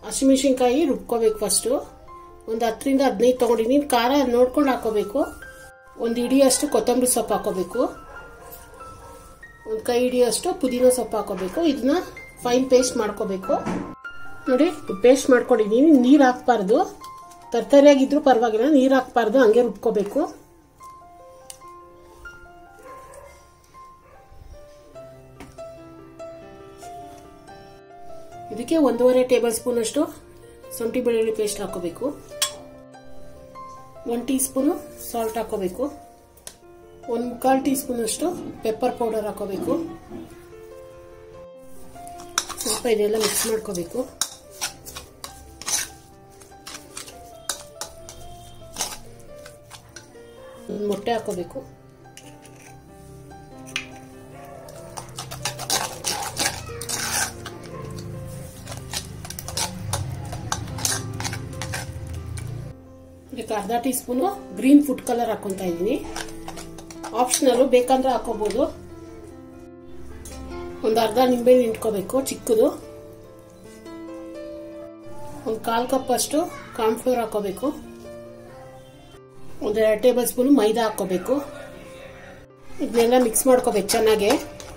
ಹಸಿಮೆಣಸಿನಕಾಯಿ ರುಬ್ಕೋಬೇಕು. ಫಸ್ಟು ಒಂದು 10 ರಿಂದ 15 ತಗೊಂಡಿದ್ದೀನಿ. ಖಾರ ನೋಡ್ಕೊಂಡು ಹಾಕೋಬೇಕು. ಒಂದು ಹಿಡಿಯಷ್ಟು ಕೊತ್ತಂಬರಿ ಸೊಪ್ಪು ಹಾಕೋಬೇಕು. ಒಂದು ಕೈ ಹಿಡಿಯಷ್ಟು ಪುದೀನ ಸೊಪ್ಪು ಹಾಕೋಬೇಕು. ಇದನ್ನ ಫೈನ್ ಪೇಸ್ಟ್ ಮಾಡ್ಕೋಬೇಕು. ನೋಡಿ ಪೇಸ್ಟ್ ಮಾಡ್ಕೊಂಡಿದ್ದೀನಿ. ನೀರು ಹಾಕ್ಬಾರ್ದು, ತರ್ತರಿಯಾಗಿದ್ರು ಪರವಾಗಿಲ್ಲ, ನೀರು ಹಾಕ್ಬಾರ್ದು, ಹಂಗೆ ರುಬ್ಕೋಬೇಕು. ಇದಕ್ಕೆ 1.5 ಟೇಬಲ್ ಸ್ಪೂನ್ ಅಷ್ಟು ಶುಂಠಿ ಬೆಳ್ಳುಳ್ಳಿ ಪೇಸ್ಟ್ ಹಾಕೋಬೇಕು. 1 ಟೀ ಸ್ಪೂನ್ ಸಾಲ್ಟ್ ಹಾಕೋಬೇಕು. 1/4 ಟೀ ಸ್ಪೂನ್ ಅಷ್ಟು ಪೆಪ್ಪರ್ ಪೌಡರ್ ಹಾಕೋಬೇಕು. ಸ್ವಲ್ಪ ಇದೆಲ್ಲ ಮಿಕ್ಸ್ ಮಾಡ್ಕೋಬೇಕು. ಮೊಟ್ಟೆ ಹಾಕೋಬೇಕು. ಇದಕ್ಕೆ 1/2 tea spoon green food colour ಹಾಕೊಂತ ಇದೀನಿ. ಆಪ್ಷನಲ್, ಬೇಕಂದ್ರೆ ಹಾಕೋಬಹುದು. ಒಂದು ಅರ್ಧ ನಿಂಬೆ ಹಿಂಡ್ಕೋಬೇಕು ಚಿಕ್ಕದು. ಒಂದು 1/4 ಕಪ್ ಅಷ್ಟು ಕಾರ್ನ್ ಫ್ಲೋರ್ ಹಾಕೋಬೇಕು. ಒಂದು 2 ಟೇಬಲ್ ಸ್ಪೂನ್ ಮೈದಾ ಹಾಕೋಬೇಕು. ಇದನ್ನೆಲ್ಲ ಮಿಕ್ಸ್ ಮಾಡ್ಕೋಬೇಕು ಚೆನ್ನಾಗಿ.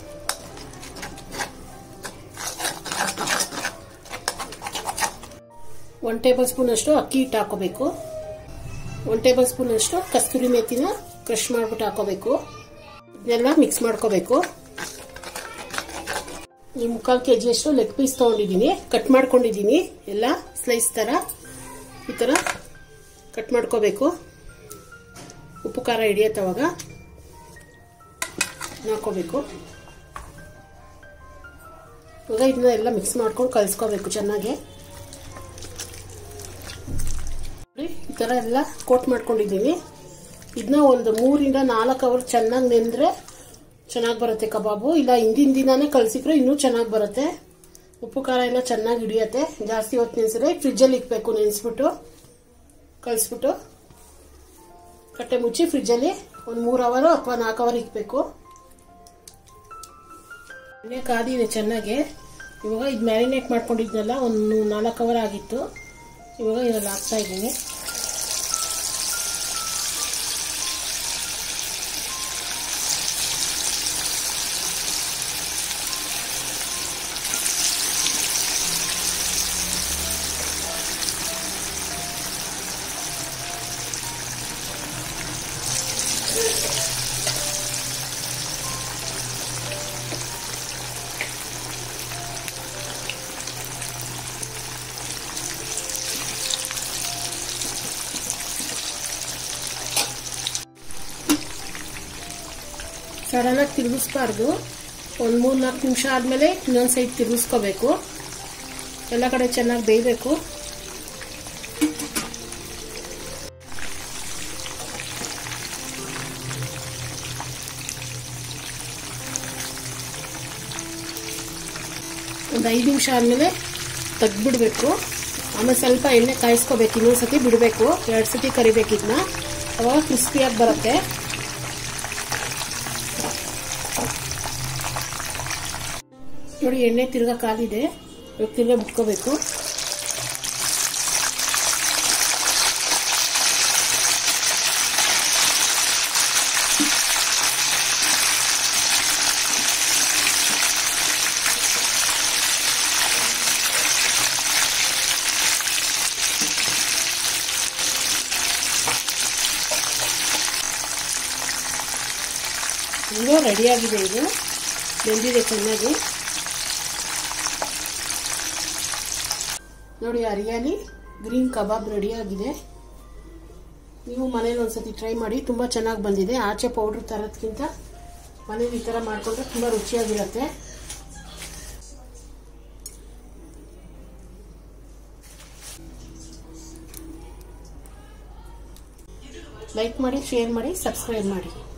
ಒಂದು ಟೇಬಲ್ ಸ್ಪೂನ್ ಅಷ್ಟು ಅಕ್ಕಿ ಹಿಟ್ಟು ಹಾಕೋಬೇಕು. 1 ಟೇಬಲ್ ಸ್ಪೂನ್ ಅಷ್ಟು ಕಸ್ತೂರಿ ಮೇಥಿನ ಕ್ರಶ್ ಮಾಡ್ಬಿಟ್ಟು ಹಾಕೋಬೇಕು. ಇದನ್ನೆಲ್ಲ ಮಿಕ್ಸ್ ಮಾಡ್ಕೋಬೇಕು. ಈ 3/4 kg ಅಷ್ಟು ಲೆಗ್ ಪೀಸ್ ತಗೊಂಡಿದ್ದೀನಿ, ಕಟ್ ಮಾಡ್ಕೊಂಡಿದ್ದೀನಿ. ಎಲ್ಲ ಸ್ಲೈಸ್ ತರ ಈ ತರ ಕಟ್ ಮಾಡ್ಕೋಬೇಕು. ಉಪ್ಪು ಖಾರ ಹಿಡಿಯತ್ತವಾಗ ಹಾಕೋಬೇಕು. ಇವಾಗ ಇದನ್ನ ಎಲ್ಲ ಮಿಕ್ಸ್ ಮಾಡ್ಕೊಂಡು ಕಲಿಸ್ಕೋಬೇಕು ಚೆನ್ನಾಗಿ. ಈ ತರ ಎಲ್ಲ ಕೋಟ್ ಮಾಡ್ಕೊಂಡಿದ್ದೀನಿ. ಇದನ್ನ ಒಂದು 3 ರಿಂದ 4 ಅವರ್ ಚೆನ್ನಾಗಿ ನೆಂದ್ರೆ ಚೆನ್ನಾಗಿ ಬರುತ್ತೆ ಕಬಾಬು. ಇಲ್ಲ ಹಿಂದಿನ ದಿನಾನೇ ಕಲಸಿದ್ರೆ ಇನ್ನೂ ಚೆನ್ನಾಗಿ ಬರುತ್ತೆ. ಉಪ್ಪು ಖಾರ ಎಲ್ಲ ಚೆನ್ನಾಗಿ ಹಿಡಿಯತ್ತೆ. ಜಾಸ್ತಿ ಹೊತ್ತು ನೆನೆಸಿದ್ರೆ ಫ್ರಿಜ್ಜಲ್ಲಿ ಇಕ್ಬೇಕು. ನೆನೆಸ್ಬಿಟ್ಟು ಕಲಿಸ್ಬಿಟ್ಟು ಕಟ್ಟೆ ಮುಚ್ಚಿ ಫ್ರಿಜ್ಜಲ್ಲಿ ಒಂದು 3 ಅವರ್ ಅಥವಾ 4 ಅವರ್ ಇಕ್ಬೇಕು. ಎಣ್ಣೆ ಕಾದಿದೆ ಚೆನ್ನಾಗಿ. ಇವಾಗ ಇದು ಮ್ಯಾರಿನೇಟ್ ಮಾಡ್ಕೊಂಡಿದ್ನಲ್ಲ, ಒಂದು 4 ಅವರ್ ಆಗಿತ್ತು. ಇವಾಗ ಇದರಲ್ಲಿ ಹಾಕ್ತಾ ಇದ್ದೀನಿ. ಸಡನ್ ಆಗಿ ತಿರುಗಿಸ್ಬಾರ್ದು. ಒಂದು 3-4 ನಿಮಿಷ ಆದ್ಮೇಲೆ ಇನ್ನೊಂದು ಸೈಡ್ ತಿರುಗಿಸ್ಕೋಬೇಕು. ಎಲ್ಲ ಕಡೆ ಚೆನ್ನಾಗಿ ಬೇಯಬೇಕು. ಒಂದು 5 ನಿಮಿಷ ಆದ್ಮೇಲೆ ತೆಗ್ದ್ಬಿಡ್ಬೇಕು. ಆಮೇಲೆ ಸ್ವಲ್ಪ ಎಣ್ಣೆ ಕಾಯಿಸ್ಕೋಬೇಕು. ಇನ್ನೊಂದ್ಸತಿ ಬಿಡಬೇಕು. 2 ಸತಿ ಕರಿಬೇಕು. ಇದನ್ನ ಅವಾಗ ಕ್ರಿಸ್ಪಿಯಾಗಿ ಬರುತ್ತೆ. ನೋಡಿ ಎಣ್ಣೆ ತಿರ್ಗಾ ಕಾಲಿದೆ. ಇವಾಗ ತಿರ್ಗಾ ಬಿಟ್ಕೋಬೇಕು. ಈಗ ರೆಡಿಯಾಗಿದೆ. ಇದು ಬೆಂದಿದೆ ಚೆನ್ನಾಗಿ. ನೋಡಿ ಹರಿಯಾಲಿ ಗ್ರೀನ್ ಕಬಾಬ್ ರೆಡಿಯಾಗಿದೆ. ನೀವು ಮನೇಲಿ ಒಂದ್ಸತಿ ಟ್ರೈ ಮಾಡಿ. ತುಂಬ ಚೆನ್ನಾಗಿ ಬಂದಿದೆ. ಆಚೆ ಪೌಡ್ರ್ ತರೋದಕ್ಕಿಂತ ಮನೇಲಿ ಈ ಥರ ಮಾಡಿಕೊಂಡ್ರೆ ತುಂಬ ರುಚಿಯಾಗಿರುತ್ತೆ. ಲೈಕ್ ಮಾಡಿ, ಶೇರ್ ಮಾಡಿ, ಸಬ್ಸ್ಕ್ರೈಬ್ ಮಾಡಿ.